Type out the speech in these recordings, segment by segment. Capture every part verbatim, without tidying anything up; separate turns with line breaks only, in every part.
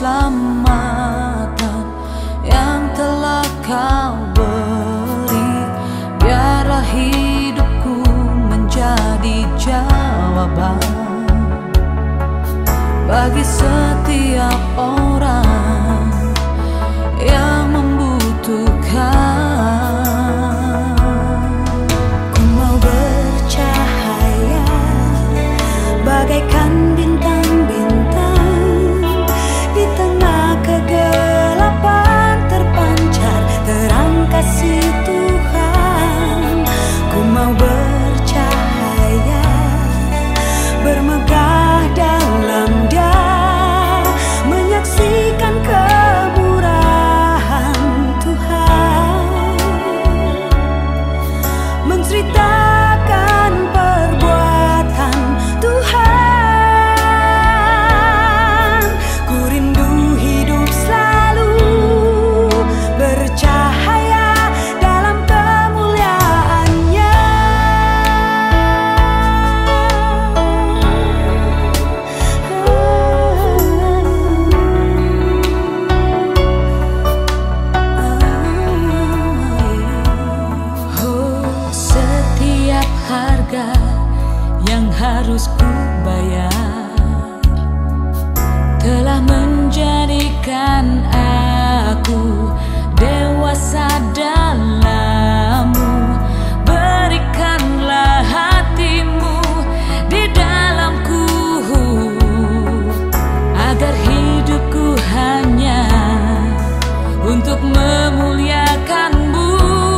keselamatan yang telah Kau beri. Biarlah hidupku menjadi jawaban bagi setiap orang yang membutuhkan.
Ku mau bercahaya bagaikan bintang-bintang, di tengah kegelapan terpancar terang kasih Tuhan. Ku mau bercahaya bermegah dalam Dia, menyaksikan kemurahan Tuhan, menceritakan perbuatan Tuhan. Ku rindu hidup selalu bercahaya dalam kemuliaan-Nya.
Oh, setiap harga yang harus ku bayar telah menjadikan aku dewasa dalam-Mu. Berikanlah hati-Mu di dalamku, agar hidupku hanya untuk memuliakan-Mu.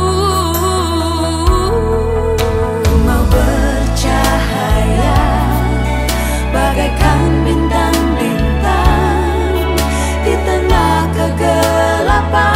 Ku mau bercahaya bagaikan bintang-bintang, di tengah kegelapan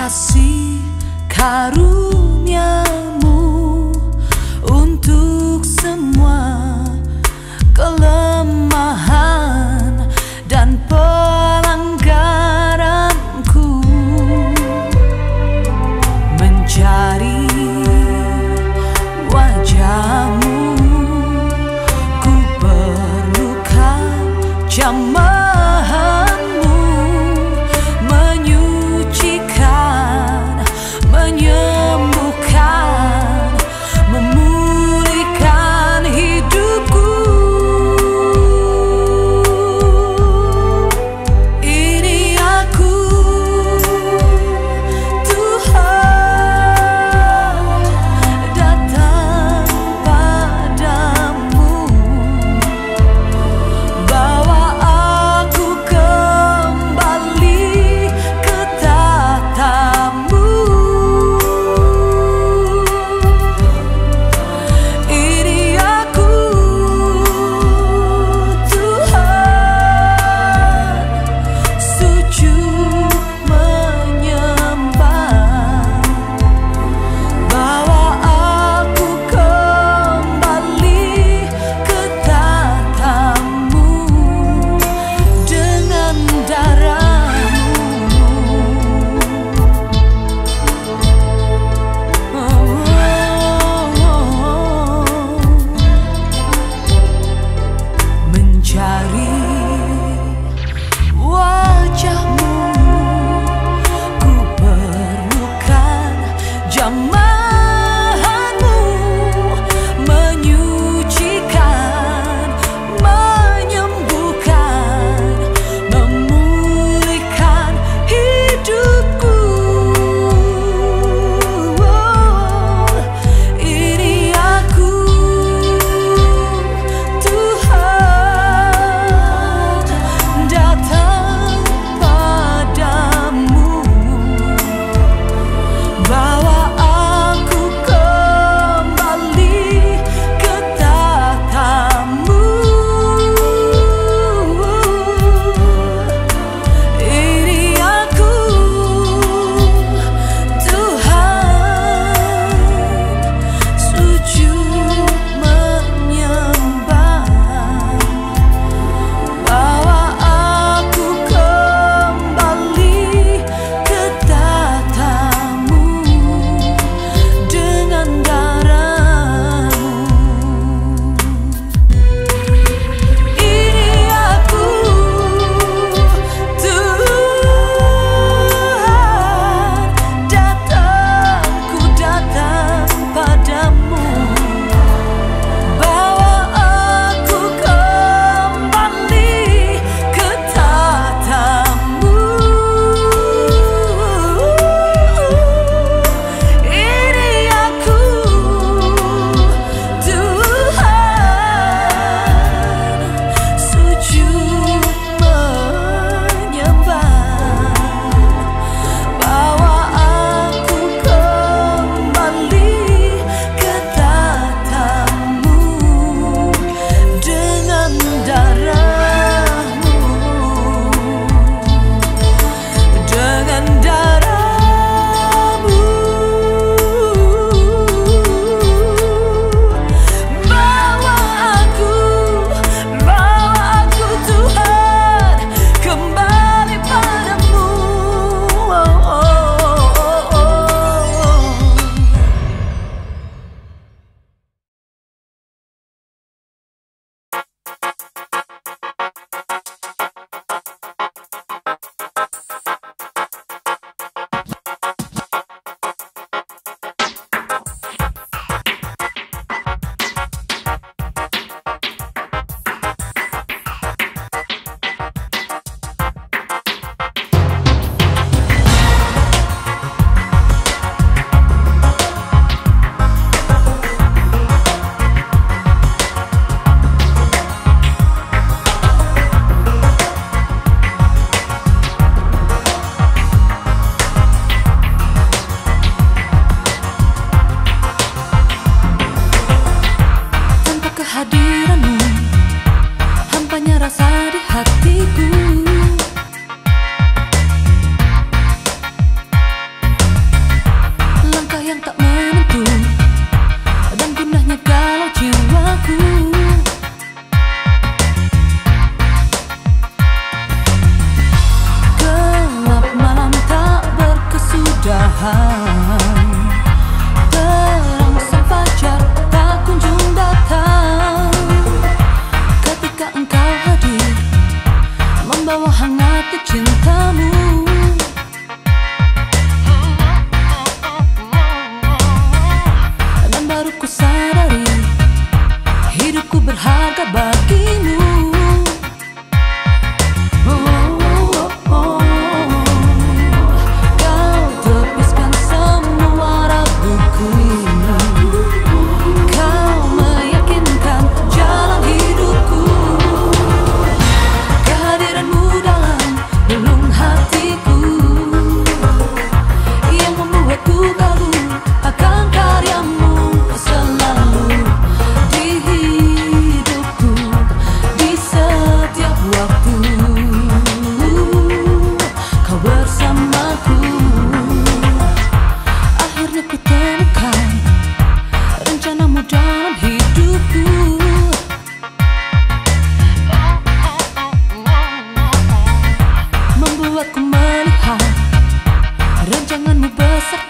kasih karunia-Mu untuk semua kelemahan dan pelanggaranku. Mencari wajah-Mu, ku perlukan jamahan-Mu, menyucikan, menyembuhkan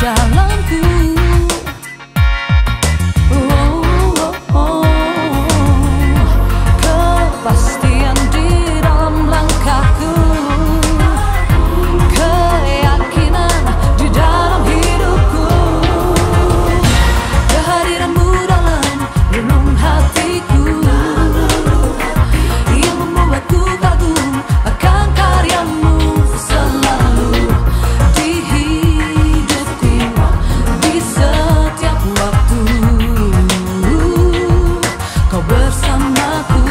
dalamku. Oh, oh, oh. Kepastian di dalam langkahku, keyakinan di dalam hidupku. Kehadiranmu dalam renung hatiku yang membuatku kagum akan karyamu selalu di hidupku, di setiap waktu kau bersamaku.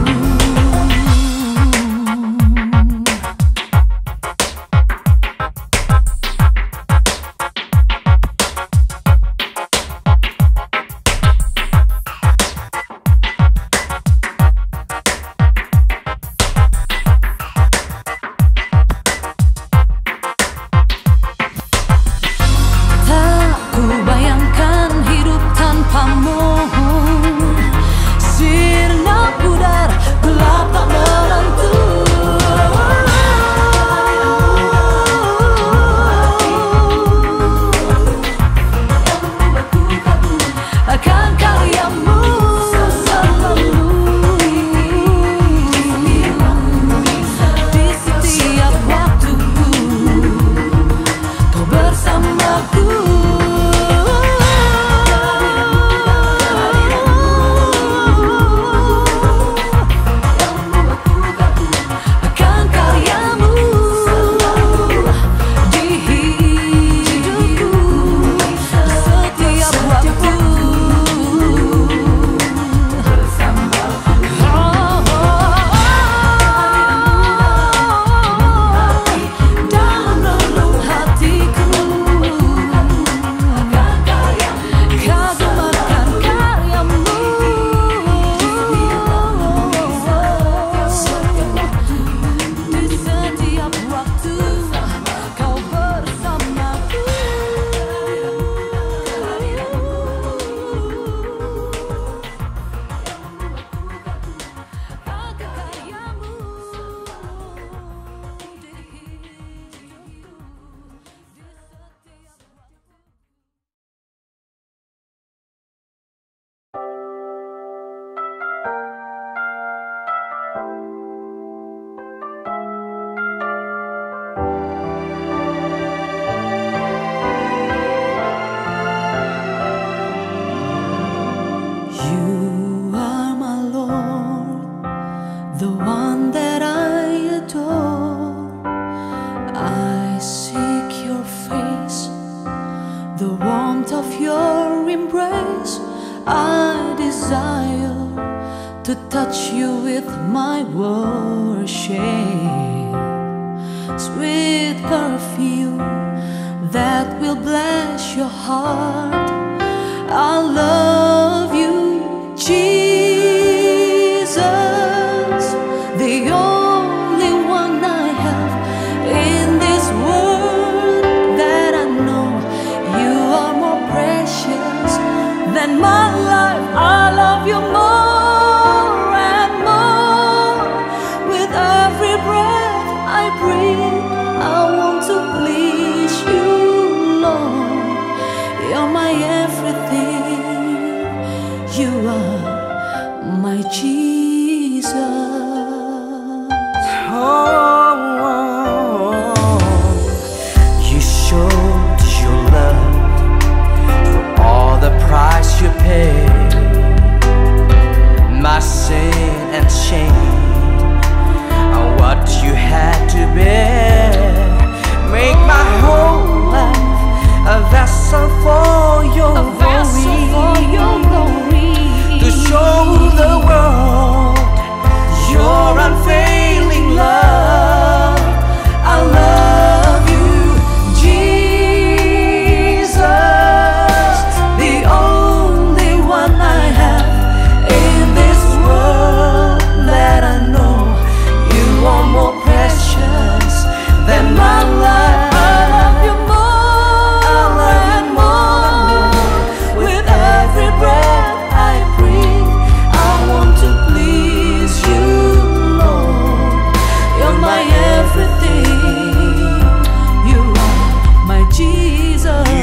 Tak kubayangkan hidup tanpamu, sirna pudar gelap tak menentu. Akan karyamu selalu di setiap waktu kau bersamaku. Akan karyamu di hidupku, di setiap waktu. Dalam relung hatiku, kagum akan karyamu. Di setiap waktu kau bersamaku. Akan karyamu di hidupku, di setiap waktu. You are my Lord, the one that I adore. I seek your face, the warmth of your embrace. I desire to touch you with my worship. Sweet perfume that will bless your heart. I love you, Jesus, the only one I have in this world that I know. You are more precious than my life. I love you more and more. With every breath I breathe, I want to please you, Lord. You're my everything. You are my Jesus.
Oh, you showed your love for all the price you paid. My sin and shame, and what you had to bear. Make my whole life a vessel for your
A vessel for your glory.
to show the world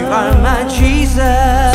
are my Jesus.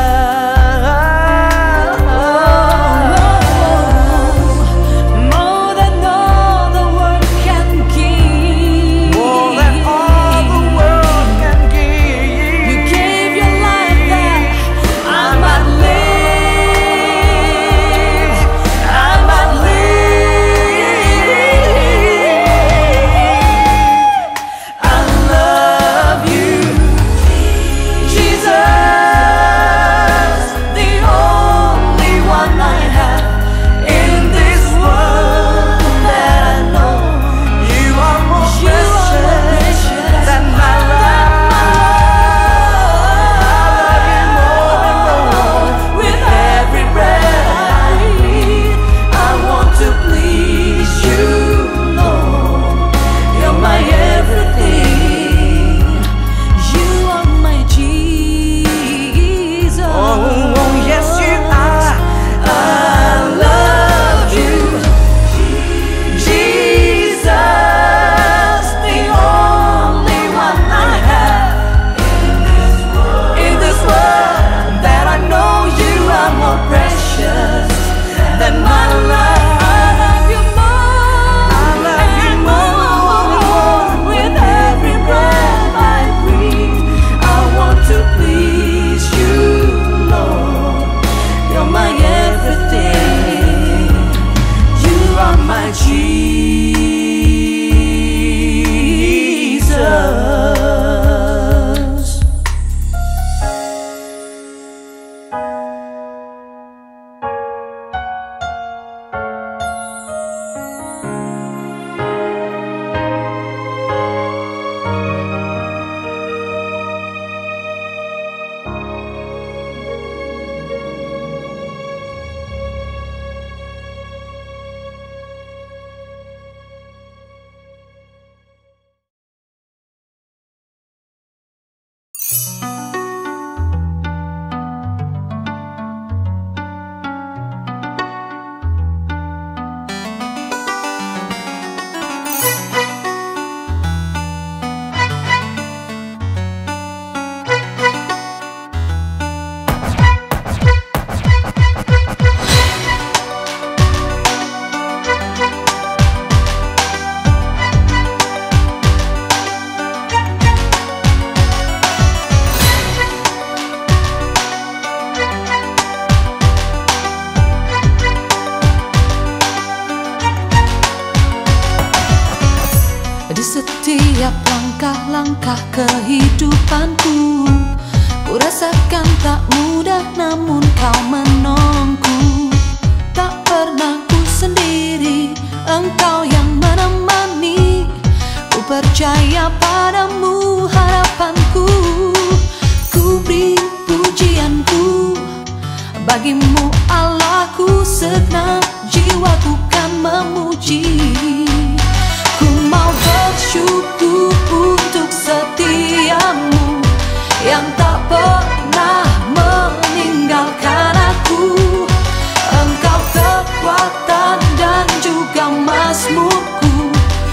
Setiap langkah-langkah kehidupanku, ku rasakan tak mudah namun kau menolongku. Tak pernah ku sendiri, engkau yang menemani. Ku percaya padamu harapanku. Ku beri pujianku bagimu Allahku, segenap jiwaku kan memuji. Ku mau bersyukur untuk setiamu yang tak pernah meninggalkan aku. Engkau kekuatan dan juga mazmurku,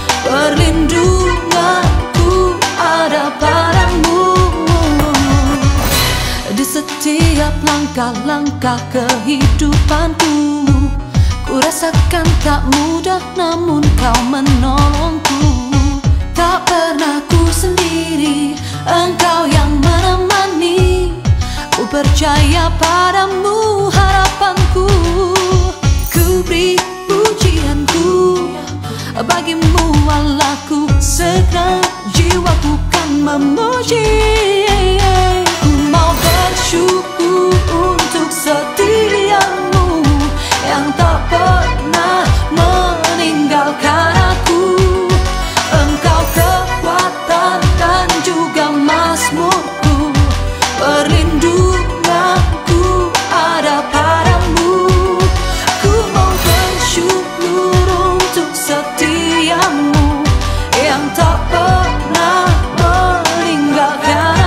perlindunganku ada padamu. Di setiap langkah-langkah kehidupanku, ku rasakan tak mudah namun kau menolongku. Tak pernah ku sendiri, engkau yang menemani. Ku percaya padamu harapanku. Ku beri pujianku bagimu Allahku, segenap jiwaku kan memuji. Ku mau bersyukur untuk setiamu yang tak pernah meninggalkan aku. Engkau kekuatan dan juga mazmurku, perlindunganku ada padamu. Ku mau bersyukur untuk setiamu yang tak pernah meninggalkan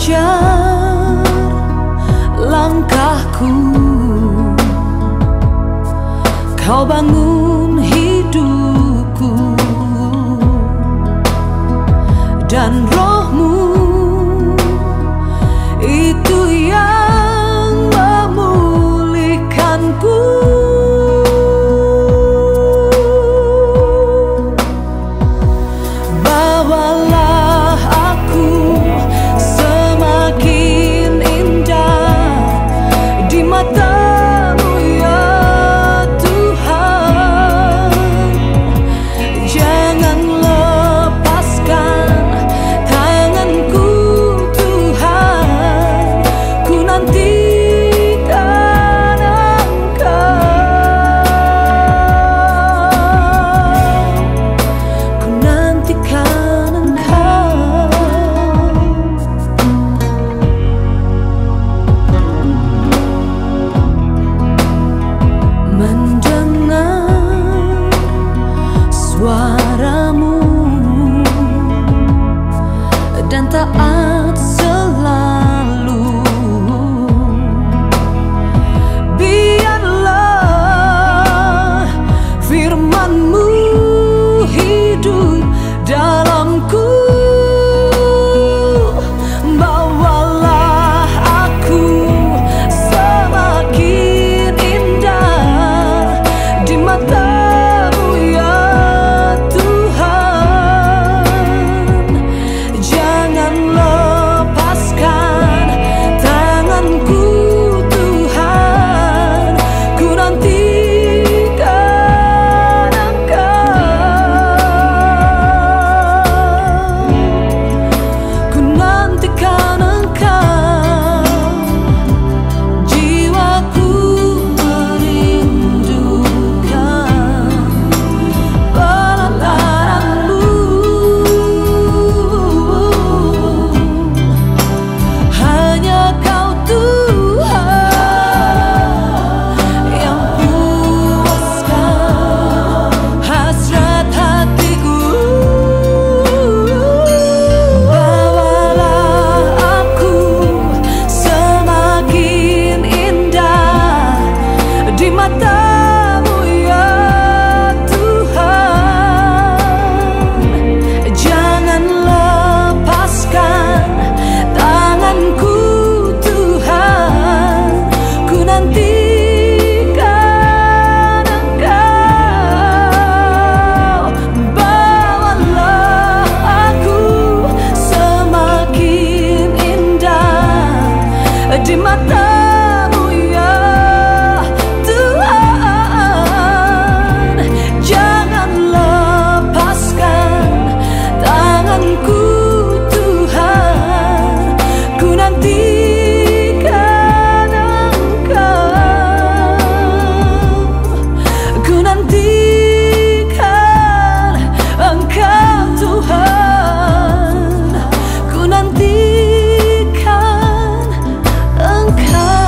mengejar langkahku, kau bangun hidupku, dan rohmu itu yang memulihkanku. Bawalah aku semakin indah di matamu ya Tuhan. Jangan lepaskan tanganku Tuhan, ku nantikan Engkau, ku nantikan Engkau. Mendengar suaramu dan taat selalu, biarlah firman-Mu hidup dalamku. Bawalah aku semakin indah di matamu ya Tuhan. Jangan lepaskan tanganku Tuhan, ku nantikan Engkau, ku nantikan Engkau. Jiwaku merindukan pelataran-Mu, hanya Kau Tuhan yang puaskan hasrat hatiku. Bawalah aku semakin indah di matamu ya Tuhan. Jangan lepaskan tanganku Tuhan, ku nantikan Engkau. Bawalah aku semakin indah di matamu ya Tuhan. Jangan lepaskan tanganku Tuhan, ku nantikan Engkau, ku nantikan Engkau Tuhan, ku nantikan Engkau.